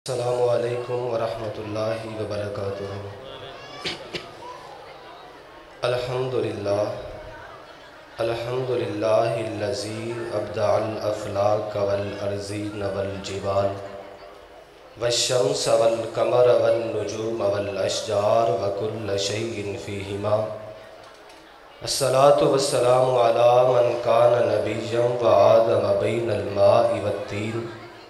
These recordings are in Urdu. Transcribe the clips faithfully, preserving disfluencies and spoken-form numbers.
السلام علیکم ورحمۃ اللہ وبرکاتہ۔ الحمدللہ الحمدللہ الذی ابدع الافلاک والارضین والجبال والشمس والقمر والنجوم والاشجار وکل شیء فیہما۔ الصلاۃ والسلام علی من کان نبیا وآدم بین الماء والطین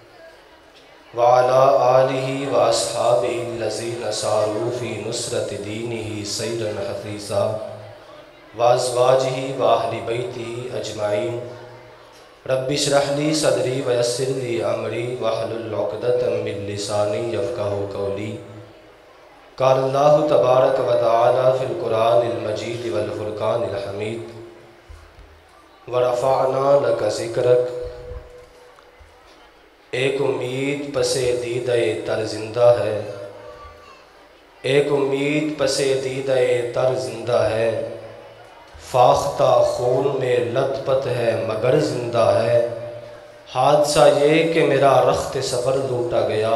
وعلى آلہ واصحابہ الذین ساروا فی نصرت دینہ سیرا حثیثا وازواجہ واہل بیتہ اجمعین۔ رب اشرح لی صدری ویسر لی امری واحلل عقدۃ من لسانی یفقہوا قولی۔ قال اللہ تبارک و تعالی فی القرآن المجید والفرقان الحمید ورفعنا لک ذکرک۔ ایک امید پس دیدہ تر زندہ ہے، ایک امید پس دیدہ تر زندہ ہے، فاختہ خون میں لت پت ہے مگر زندہ ہے۔ حادثہ یہ کہ میرا رخت سفر لوٹا گیا،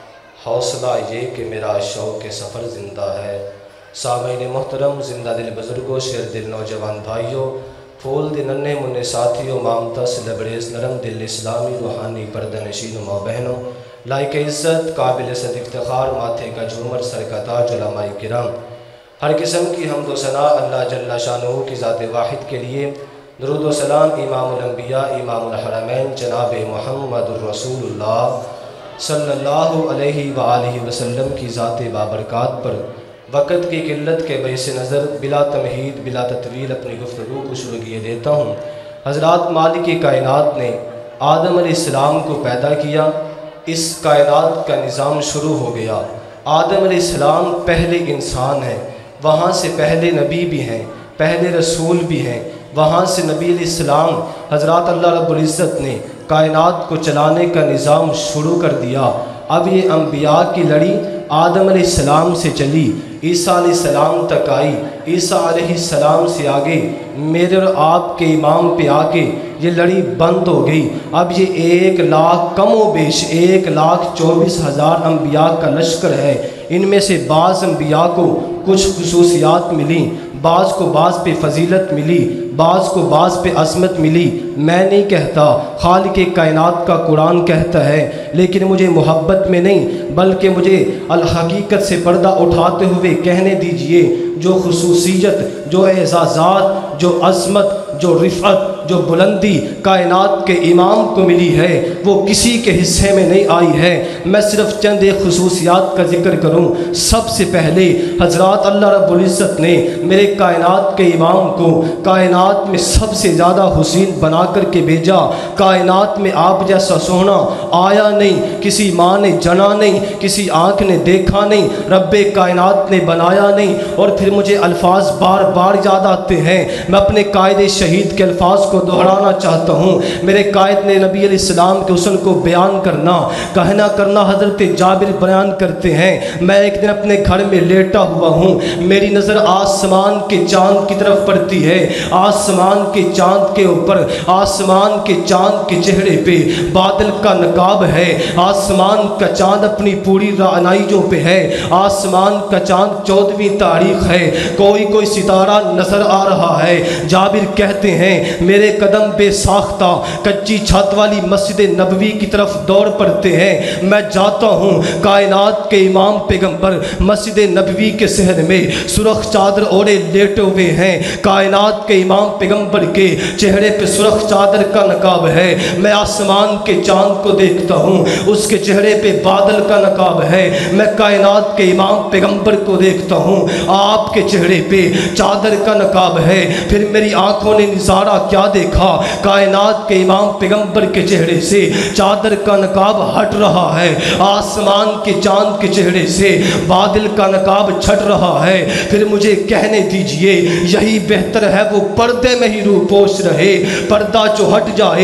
حوصلہ یہ کہ میرا شوق سفر زندہ ہے۔ سامعین محترم، زندہ دل بزرگوں، شیر دل نوجوان بھائیوں، پھول دل ننے منع ساتھیوں، مامتا سے لبریز نرم دل اسلامی روحانی پردہ نشین و ماں بہنوں، لائق عزت قابل صد افتخار ماتھے کا جھومر سر کا تاج علماء کرام، ہر قسم کی حمد و ثنا اللہ جل شانہ کی ذات واحد کے لیے۔ درود و سلام امام الانبیاء امام الحرمین جناب محمد الرسول اللہ صلی اللہ علیہ وآلہ وسلم کی ذات بابرکات پر وقت کی قلت کے بیس نظر بلا تمہید بلا تطویل اپنی گفتگو کو شروع کیے دیتا ہوں۔ حضرات، مالک کائنات نے آدم علیہ السلام کو پیدا کیا، اس کائنات کا نظام شروع ہو گیا۔ آدم علیہ السلام پہلے انسان ہیں، وہاں سے پہلے نبی بھی ہیں، پہلے رسول بھی ہیں، وہاں سے نبی علیہ السلام۔ حضرات، اللہ رب العزت نے کائنات کو چلانے کا نظام شروع کر دیا۔ اب یہ انبیاء کی لڑی آدم علیہ السلام سے چلی، عیسیٰ علیہ السلام تک آئی، عیسیٰ علیہ السلام سے آگے میرے اور آپ کے امام پہ آ کے یہ لڑی بند ہو گئی۔ اب یہ ایک لاکھ کم و بیش ایک لاکھ چوبیس ہزار انبیاء کا لشکر ہے۔ ان میں سے بعض انبیاء کو کچھ خصوصیات ملیں، بعض کو بعض پہ فضیلت ملی، بعض کو بعض پہ عظمت ملی۔ میں نہیں کہتا، خالق کائنات کا قرآن کہتا ہے، لیکن مجھے محبت میں نہیں بلکہ مجھے الحقیقت سے پردہ اٹھاتے ہوئے کہنے دیجئے، جو خصوصیت، جو اعزازات، جو عظمت، جو رفعت، جو بلندی کائنات کے امام کو ملی ہے وہ کسی کے حصے میں نہیں آئی ہے۔ میں صرف چند ایک خصوصیات کا ذکر کروں۔ سب سے پہلے حضرات، اللہ رب العزت نے میرے کائنات کے امام کو کائنات میں سب سے زیادہ حسین بنا کر کے بھیجا۔ کائنات میں آپ جیسا سونا آیا نہیں، کسی ماں نے جنا نہیں، کسی آنکھ نے دیکھا نہیں، رب کائنات نے بنایا نہیں۔ اور پھر مجھے الفاظ بار بار یاد آتے ہیں، میں اپنے قائد شہید کے الفاظ کو دہرانا چاہتا ہوں۔ میرے قائد نے نبی علیہ السلام کے حسن کو بیان کرنا، کہنا کرنا حضرت جابر بیان کرتے ہیں، میں ایک دن اپنے گھر میں لیٹا ہوا ہوں، میری نظر آسمان کے چاند کی طرف پڑتی ہے۔ آسمان کے چاند کے اوپر، آسمان کے چاند کے چہرے پہ بادل کا نقاب ہے۔ آسمان کا چاند اپنی پوری رعنائیوں پہ ہے۔ آسمان کا چاند چودہویں تاریخ ہے، کوئی کوئی ستارہ نظر آ رہا ہے۔ جابر کہتے ہیں، میرے قدم بے ساختہ کچی چھت والی مسجد نبوی کی طرف دوڑ پڑتے ہیں۔ میں جاتا ہوں، کائنات کے امام پیغمبر مسجد نبوی کے صحن میں سرخ چادر اوڑے لیٹے ہوئے ہیں۔ کائنات کے امام پیغمبر کے چہرے پہ سرخ چادر کا نقاب ہے۔ میں آسمان کے چاند کو دیکھتا ہوں، اس کے چہرے پہ بادل کا نقاب ہے۔ میں کائنات کے امام پیغمبر کو دیکھتا ہوں، آپ کے چہرے پہ چادر کا نقاب ہے۔ پھر میری آنکھوں نے نظارہ کیا دیکھا، کائنات کے امام پیغمبر کے چہرے سے چادر کا نقاب ہٹ رہا ہے، آسمان کے چاند کے چہرے سے بادل کا نقاب چھٹ رہا ہے۔ پھر مجھے کہنے دیجئے، یہی بہتر ہے وہ پردے میں ہی روح پوش رہے۔ پردہ جو ہٹ جائے پھر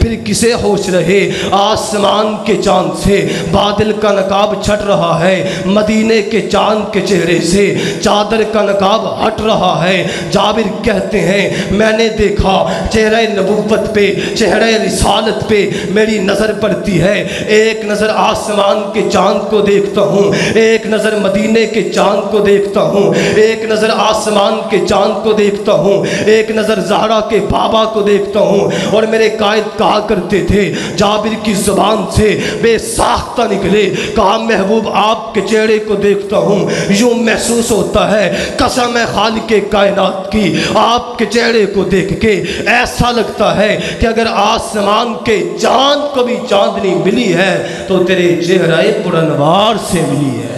پھر کسے ہوش رہے آسمان کے چاند سے، بادل کا نقاب چھٹ رہا ہے مدینے کے چاند کے چہرے سے، چادر کا نقاب ہٹ رہا ہے۔ جابر کہتے ہیں میں نے دیکھا چہرہ نبوت پہ، چہرہ رسالت پہ میری نظر پڑتی ہے، ایک نظر آسمان کے چاند کو دیکھتا ہوں، ایک نظر مدینے کے چاند کو دیکھتا ہوں، ایک نظر آسمان کے چاند کو دیکھتا ہوں، ایک نظر زہرا کے بابا کو دیکھتا ہوں۔ اور میرے قائد کہا کرتے تھے، جابر کی زبان سے بے ساختہ نکلے، کہا محبوب آپ کے چہرے کو دیکھتا ہوں یوں محسوس ہوتا ہے قسم ہے خالق کائنات کی، آپ کے چہرے کو دیکھ کے ایسا لگتا ہے کہ اگر آسمان کے چاند کو بھی چاندنی ملی ہے تو تیرے چہرہ پرانوار سے ملی ہے۔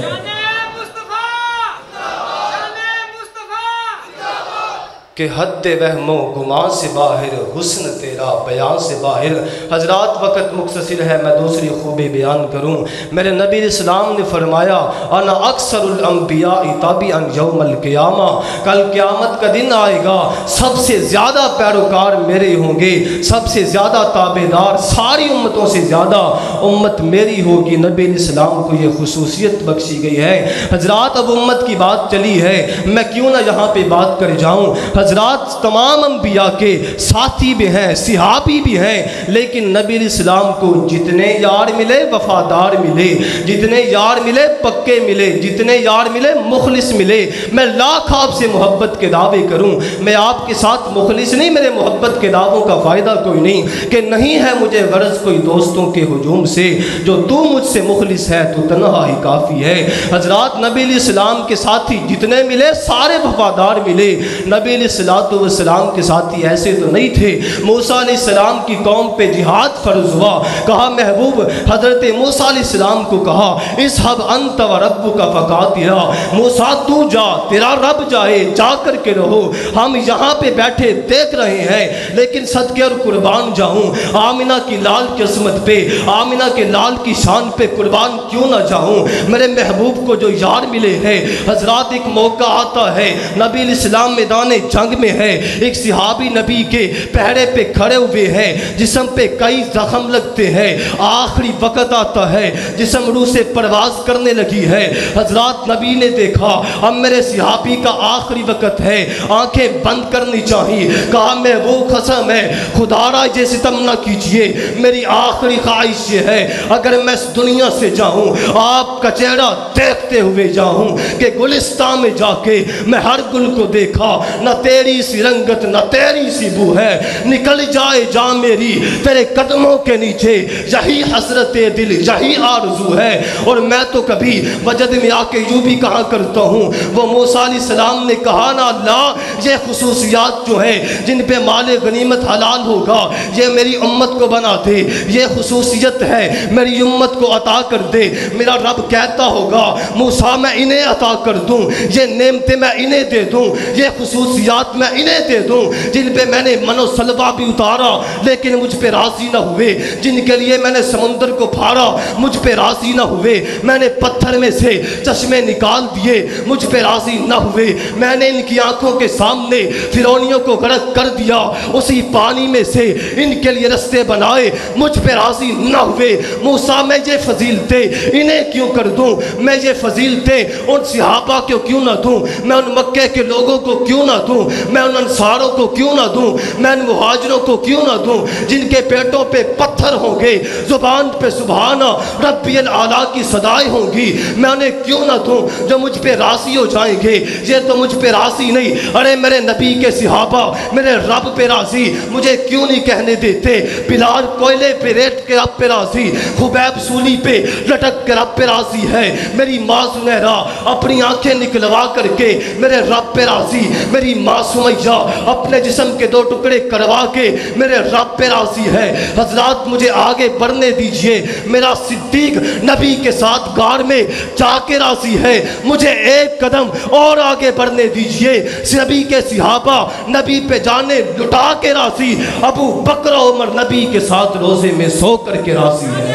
کہ حد وہم و گمان سے باہر حسن تیرا بیان سے باہر۔ حضرات وقت مختصر ہے، میں دوسری خوبی بیان کروں۔ میرے نبی اسلام نے فرمایا انا اکثر الانبیاء تابعا یوم القیامہ، کل قیامت کا دن آئے گا سب سے زیادہ پیروکار میرے ہوں گے، سب سے زیادہ تابعدار ساری امتوں سے زیادہ امت میری ہوگی۔ نبی اسلام کو یہ خصوصیت بخشی گئی ہے۔ حضرات اب امت کی بات چلی ہے، میں کیوں نہ یہاں پہ بات کر جاؤں۔ حضرات تمام انبیاء کے ساتھی بھی ہیں، صحابی بھی ہیں، لیکن نبی اسلام کو جتنے یار ملے وفادار ملے، جتنے یار ملے پکے ملے، جتنے یار ملے مخلص ملے۔ میں لاکھ آپ سے محبت کے دعوے کروں، میں آپ کے ساتھ مخلص نہیں، میرے محبت کے دعووں کا فائدہ کوئی نہیں، کہ نہیں ہے مجھے غرض کوئی دوستوں کے ہجوم سے، جو تو مجھ سے مخلص ہے تو تنہا ہی کافی ہے۔ حضرات نبی اسلام کے ساتھی جتنے ملے سارے وفادار ملے۔ نبی السلام کے ساتھی ایسے تو نہیں تھے۔ موسیٰ علیہ السلام کی قوم پہ جہاد فرض ہوا، کہا محبوب حضرت موسیٰ علیہ السلام کو کہا اذهب انت وربک فقاتلا، موسیٰ تو جا تیرا رب جائے، جا کر کے رہو، ہم یہاں پہ بیٹھے دیکھ رہے ہیں، لیکن صدقے اور قربان جاؤں، آمنہ کی لال کی عظمت پہ، آمنہ کے لال کی شان پہ قربان کیوں نہ جاؤں۔ میرے محبوب کو جو یار ملے ہیں۔ حضرات ایک موقع آتا ہے، نبی الاسلام میدان جنگ میں ہے، ایک صحابی نبی کے پہرے پہ کھڑے ہوئے ہیں، جسم پہ کئی زخم لگتے ہیں، آخری وقت آتا ہے، جسم روح سے پرواز کرنے لگی ہے۔ حضرات نبی نے دیکھا اب میرے صحابی کا آخری وقت ہے، آنکھیں بند کرنی چاہیے، کہا میں وہ قسم ہے خدا را یہ ستم نہ کیجئے، میری آخری خواہش یہ ہے اگر میں اس دنیا سے جاؤں آپ کا چہرہ دیکھتے ہوئے جاؤں، کہ گلستان میں جا کے میں ہر گل کو دیکھا، نہ تیری سی رنگت نہ تیری سی بو ہے، نکل جائے جان میری تیرے قدموں کے نیچے، یہی حسرت دل یہی آرزو ہے۔ اور میں تو کبھی وجد میں آ کے یوں بھی کہا کرتا ہوں، وہ موسیٰ علیہ السلام نے کہا نا اللہ یہ خصوصیات جو ہیں جن پہ مال غنیمت حلال ہوگا یہ میری امت کو بنا دے، یہ خصوصیت ہے میری امت کو عطا کر دے۔ میرا رب کہتا ہوگا موسیٰ میں انہیں عطا کر دوں، یہ نعمتیں میں انہیں دے دوں، یہ خصوصیات میں انہیں دے دوں جن پہ میں نے من و سلوہ بھی اتارا لیکن مجھ پہ راضی نہ ہوئے، جن کے لیے میں نے سمندر کو پھاڑا مجھ پہ راضی نہ ہوئے، میں نے پتھر میں سے چشمے نکال دیے مجھ پہ راضی نہ ہوئے، میں نے ان کی آنکھوں کے سامنے فرعونیوں کو غرق کر دیا، اسی پانی میں سے ان کے لیے رستے بنائے مجھ پہ راضی نہ ہوئے۔ موسیٰ میں یہ فضیلتیں انہیں کیوں کر دوں، میں یہ فضیلتیں ان صحابہ کو کیوں نہ دوں، میں ان مکے کے لوگوں کو کیوں نہ دوں، میں ان انصاروں کو کیوں نہ دوں، میں ان مہاجروں کو کیوں نہ دوں جن کے پیٹوں پہ پتھر ہوں گے، زبان پہ سبحانہ ربی الاعلیٰ کی صدائیں ہوں گی، میں انہیں کیوں نہ دوں جو مجھ پہ راضی ہو جائیں گے۔ یہ تو مجھ پہ راضی نہیں، ارے میرے نبی کے صحابہ میرے رب پہ راضی، مجھے کیوں نہیں کہنے دیتے بلال کوئلے پہ ریٹ کے رب پہ راضی، خبیب سولی پہ لٹک کے رب پہ راضی ہے، میری ماں زنیرہ اپنی آنکھیں نکلوا کر کے میرے رب پہ راضی، میری ماں سمیہ اپنے جسم کے دو ٹکڑے کروا کے میرے رب پہ راضی ہے۔ حضرات مجھے آگے بڑھنے دیجئے، میرا صدیق نبی کے ساتھ غار میں جا کے راضی ہے، مجھے ایک قدم اور آگے بڑھنے دیجئے، نبی کے صحابہ نبی پہ جانے لٹا کے راضی، ابو بکر عمر نبی کے ساتھ روزے میں سو کر کے راضی ہے۔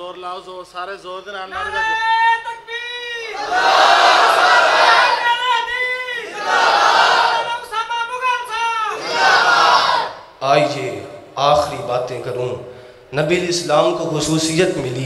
سارے زور دے نال نعرے آئیے آخری باتیں کروں۔ نبی الاسلام کو خصوصیت ملی،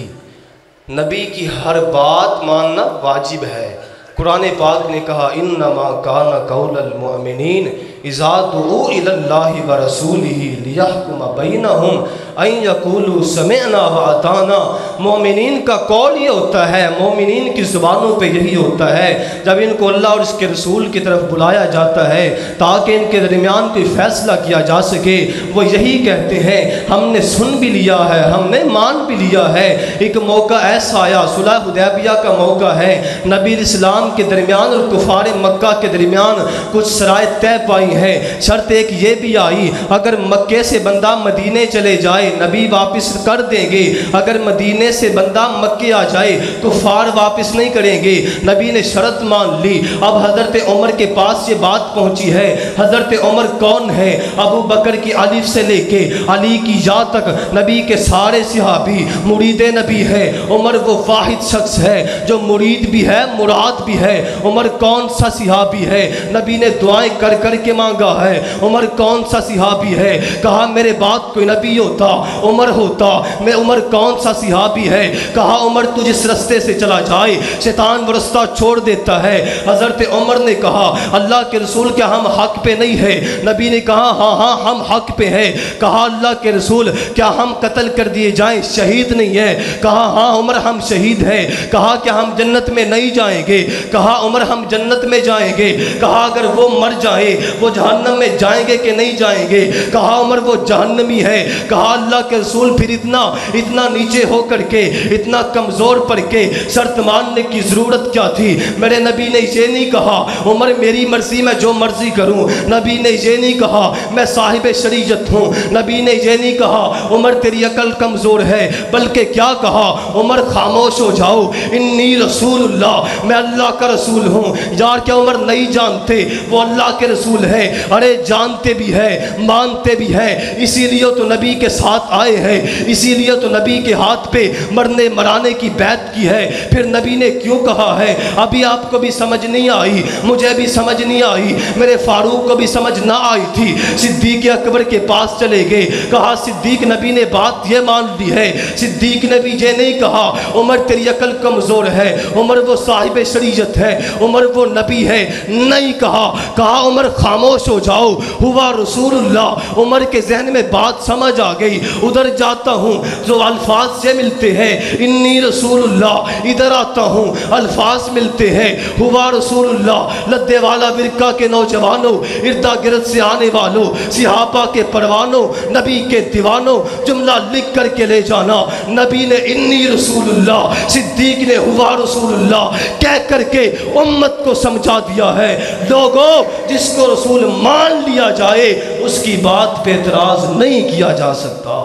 نبی کی ہر بات ماننا واجب ہے۔ قرآن پاک نے کہا انما کان قول المؤمنین اذا دعوا الی اللہ ورسولہ لیحکم بینہم ان یقولوا سمعنا واطعنا۔ مومنین کا قول یہ ہوتا ہے، مومنین کی زبانوں پہ یہی ہوتا ہے جب ان کو اللہ اور اس کے رسول کی طرف بلایا جاتا ہے تاکہ ان کے درمیان کوئی فیصلہ کیا جا سکے، وہ یہی کہتے ہیں ہم نے سن بھی لیا ہے، ہم نے مان بھی لیا ہے۔ ایک موقع ایسا آیا، صلح حدیبیہ کا موقع ہے، نبی اسلام کے درمیان اور کفار مکہ کے درمیان کچھ شرائط طے پائی ہیں۔ شرط ایک یہ بھی آئی، اگر مکے سے بندہ مدینے چلے جائے نبی واپس کر دیں گے، اگر مدینے سے بندہ مکے آ جائے کفار واپس نہیں کریں گے۔ نبی نے شرط مان لی۔ اب حضرت عمر کے پاس یہ بات پہنچی ہے۔ حضرت عمر کون ہے؟ ابو بکر کی الف سے لے کے علی کی یا تک نبی کے سارے صحابی مرید نبی ہے۔ عمر وہ واحد شخص ہے جو مرید بھی ہے مراد بھی ہے۔ عمر کون سا صحابی ہے؟ نبی نے دعائیں کر کر کے مانگا ہے۔ عمر کون سا صحابی ہے؟ کہا میرے بعد کوئی نبی ہوتا عمر ہوتا۔ میں عمر کون سا صحابی ہے؟ کہا عمر تو جس رستے سے چلا جائے شیطان وہ رستہ چھوڑ دیتا ہے۔ حضرت عمر نے کہا اللہ کے رسول کیا ہم حق پہ نہیں ہے؟ نبی نے کہا ہاں ہاں ہم حق پہ ہیں۔ کہا اللہ کے رسول کیا ہم قتل کر دیے جائیں شہید نہیں ہے؟ کہا ہاں عمر ہم شہید ہیں۔ کہا کیا ہم جنت میں نہیں جائیں گے؟ کہا عمر ہم جنت میں جائیں گے۔ کہا اگر وہ مر جائیں وہ جہنم میں جائیں گے کہ نہیں جائیں گے؟ کہا عمر وہ جہنمی ہے۔ کہا اللہ کے رسول پھر اتنا اتنا نیچے ہو کر کے اتنا کمزور پڑ کے شرط ماننے کی ضرورت کیا تھی؟ میرے نبی نے یہ نہیں کہا عمر میری مرضی میں جو مرضی کروں۔ نبی نے یہ نہیں کہا میں صاحب شریعت ہوں۔ نبی نے یہ نہیں کہا عمر تیری عقل کمزور ہے، بلکہ کیا کہا عمر خاموش ہو جاؤ انی رسول اللہ، میں اللہ کا رسول ہوں۔ یار کیا عمر نہیں جانتے وہ اللہ کے رسول ہے؟ ارے جانتے بھی ہے مانتے بھی ہے، اسی لیے تو نبی کے ساتھ آئے ہیں، اسی لیے تو نبی کے ہاتھ پہ مرنے مرانے کی بیعت کی ہے۔ پھر نبی نے کیوں کہا ہے؟ ابھی آپ کو بھی سمجھ نہیں آئی، مجھے بھی سمجھ نہیں آئی، میرے فاروق کو بھی سمجھ نہ آئی تھی۔ صدیق اکبر کے پاس چلے گئے، کہا صدیق نبی نے بات یہ مان لی ہے۔ صدیق نبی یہ نہیں کہا عمر تیری عقل کمزور ہے، عمر وہ صاحب شریعت ہے، عمر وہ نبی ہے، نہیں کہا۔ کہا عمر خاموش ہو جاؤ ہوا رسول اللہ۔ عمر کے ذہن میں بات سمجھ آ گئی، ادھر جاتا ہوں جو الفاظ سے ملتے ہیں انی رسول اللہ، ادھر آتا ہوں الفاظ ملتے ہیں ہوا رسول اللہ۔ لدے والا ورقہ کے نوجوانوں، اردا گرد سے آنے والوں، صحابہ کے پروانوں، نبی کے دیوانوں، جملہ لکھ کر کے لے جانا۔ نبی نے انی رسول اللہ، صدیق نے ہوا رسول اللہ کہہ کر کے امت کو سمجھا دیا ہے۔ لوگوں جس کو رسول مان لیا جائے اس کی بات پہ اعتراض نہیں کیا جا سکتا۔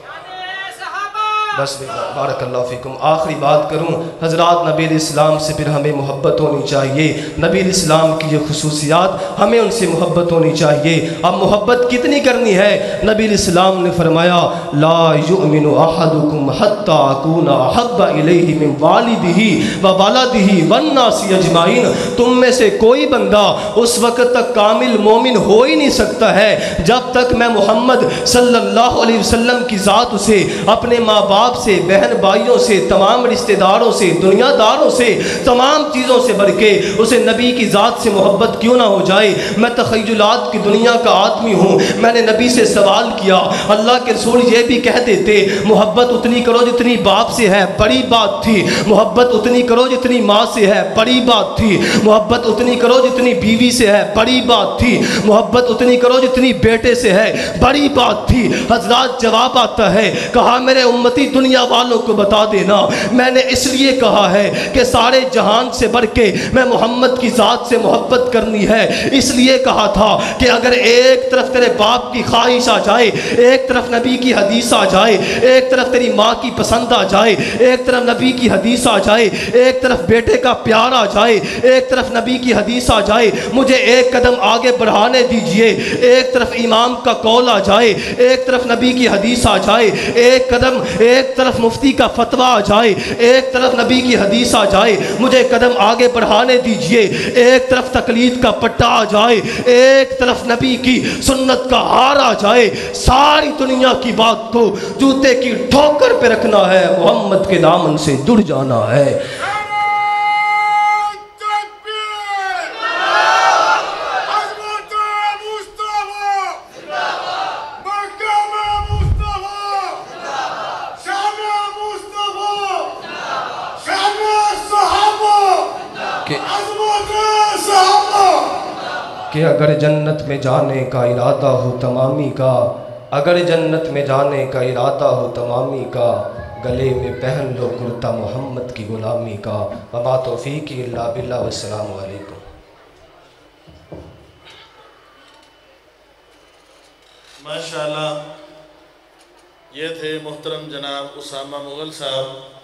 بس بارک اللہ فیکم۔ آخری بات کروں حضرات، نبی الاسلام سے پھر ہمیں محبت ہونی چاہیے۔ نبی الاسلام کی یہ خصوصیات ہمیں ان سے محبت ہونی چاہیے۔ اب محبت کتنی کرنی ہے؟ نبی الاسلام نے فرمایا لا یؤمن احدکم حتی اکون احب الیہ من والدہ وولدہ والناس اجمعین۔ تم میں سے کوئی بندہ اس وقت تک کامل مومن ہو ہی نہیں سکتا ہے جب تک میں محمد صلی اللہ علیہ وسلم کی ذات اسے اپنے ماں باپ سے، بہن بھائیوں سے، تمام رشتہ داروں سے، دنیا داروں سے، تمام چیزوں سے بڑھ کے اسے نبی کی ذات سے محبت کیوں نہ ہو جائے۔ میں تخیلات کی دنیا کا آدمی ہوں، میں نے نبی سے سوال کیا، اللہ کے رسول یہ بھی کہہ دیتے محبت اتنی کرو جتنی باپ سے ہے، بڑی بات تھی۔ محبت اتنی کرو جتنی ماں سے ہے، بڑی بات تھی۔ محبت اتنی کرو جتنی بیوی سے ہے، بڑی بات تھی۔ محبت اتنی کرو جتنی بیٹے سے ہے، بڑی بات تھی۔ حضرات جواب آتا ہے، کہا میرے امتی دنیا والوں کو بتا دینا میں نے اس لیے کہا ہے کہ سارے جہان سے بڑھ کے میں محمد کی ذات سے محبت کرنی ہے۔ اس لیے کہا تھا کہ اگر ایک طرف تیرے باپ کی خواہش آ جائے، ایک طرف نبی کی حدیث آ جائے، ایک طرف تیری ماں کی پسند آ جائے، ایک طرف نبی کی حدیث آ جائے، ایک طرف بیٹے کا پیار آ جائے، ایک طرف نبی کی حدیث آ جائے، مجھے ایک قدم آگے بڑھانے دیجئے۔ ایک طرف امام کا قول آ جائے، ایک طرف نبی کی حدیث آ جائے، ایک قدم ایک ایک طرف مفتی کا فتویٰ آ جائے، ایک طرف نبی کی حدیث آ جائے، مجھے قدم آگے بڑھانے دیجئے، ایک طرف تقلید کا پٹا آ جائے، ایک طرف نبی کی سنت کا ہار آ جائے، ساری دنیا کی بات کو جوتے کی ٹھوکر پہ رکھنا ہے، محمد کے دامن سے جڑ جانا ہے۔ کہ اگر جنت میں جانے کا ارادہ ہو تمامی کا، اگر جنت میں جانے کا ارادہ ہو تمامی کا، گلے میں پہن لو کرتا محمد کی غلامی کا۔ وما توفیقی الا باللہ، والسلام علیکم۔ ماشاءاللہ، یہ تھے محترم جناب اسامہ مغل صاحب۔